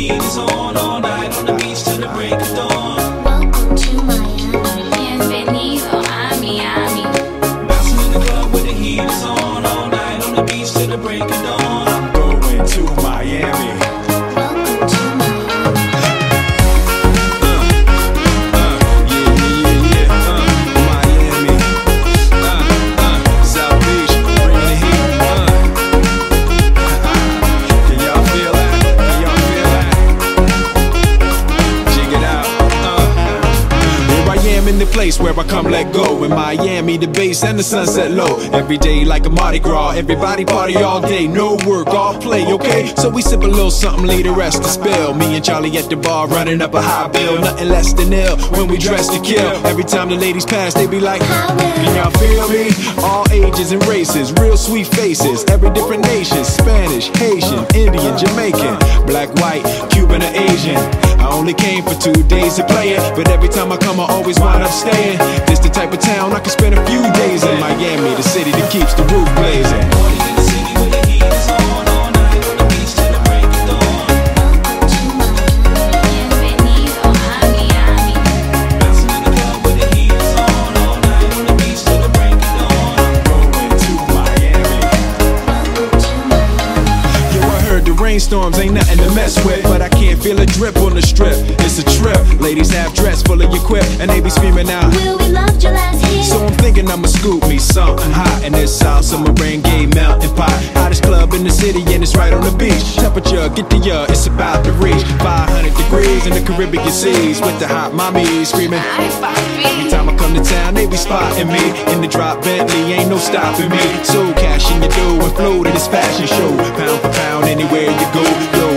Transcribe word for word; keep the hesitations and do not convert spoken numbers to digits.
heat is on, all night on the beach till the break of dawn. Welcome to Miami. Bienvenido a Miami. Bouncing in the club where the heat is on, all night on the beach till the break of dawn. I'm going to Miami. Welcome to Miami. Uh, uh, yeah, yeah, yeah, yeah. Uh, Miami. Uh, uh, South Beach, bring the heat. Uh. Can y'all feel that? Can y'all feel that? Jig it out. Uh. Here I am in the place where I come let go. In Miami, the bass and the sunset low. Every day like a Mardi Gras. Everybody party all day, no work, all play, okay? So we sip a little something, leave the rest to spill. Me and Charlie at the bar running up a high bill. Nothing less than ill when we dress to kill. Every time the ladies pass, they be like, can y'all feel me? All ages and races, real sweet faces. Every different nation, Spanish, Haitian, Indian, Jamaican, black, white, Cuban or Asian. I only came for two days to play it, but every time I come I always wind up staying. This the type of town I can spend a few days in. Miami, the city that keeps the roof blazing. Party in the city where the heat is on, all night on the beach till the break of dawn. Welcome to Miami. Bienvenido a Miami. Bouncing in the club where the heat is on, all night on the beach till the break of dawn. Going to Miami. Welcome to Miami. Yo, I heard the rainstorms ain't nothing to mess with, but I can't feel a drip on the strip. It's a trip. Ladies half dressed, full of your quip, and they be screaming out, Will we loved your last hit? so I'm thinking I'ma scoop me something hot in this South Summer rain gay melting pot. Hottest club in the city and it's right on the beach. Temperature, get the ya, it's about to reach five hundred degrees in the Caribbean seas with the hot mommy screaming. Ay, Every papi. time I come to town, they be spotting me in the drop Bentley, ain't no stopping me. So cash in your dough and flow to this fashion show. Pound for pound, anywhere you go, yo.